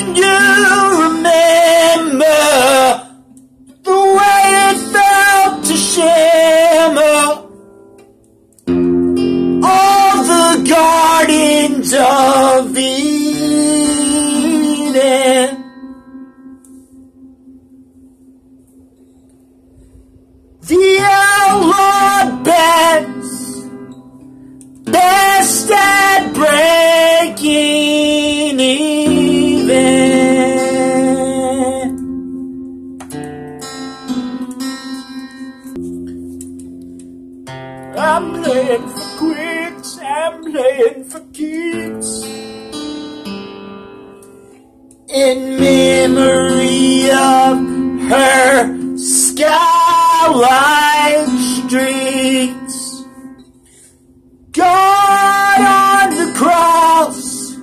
Can you remember the way it felt to shimmer all the gardens of Eden? The outlaw best at breaking even. I'm playing for quicks, I'm playing for keeps, in memory of her skyline streets. God on the cross,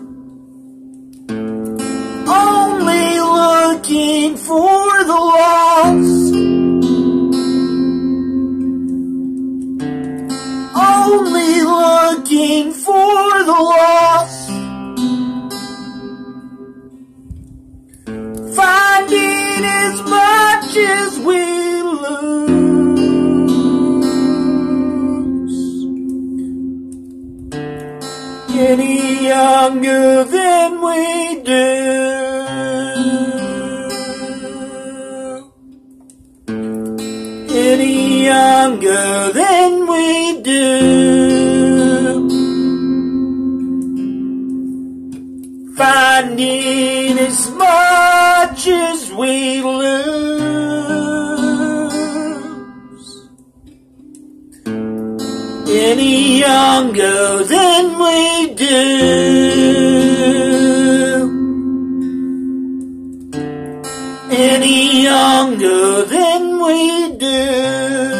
only looking for the lost, only looking for the lost, finding as much as we lose. Any younger than we do, any younger than we do, finding as much as we lose, any younger than we do, any younger than we do.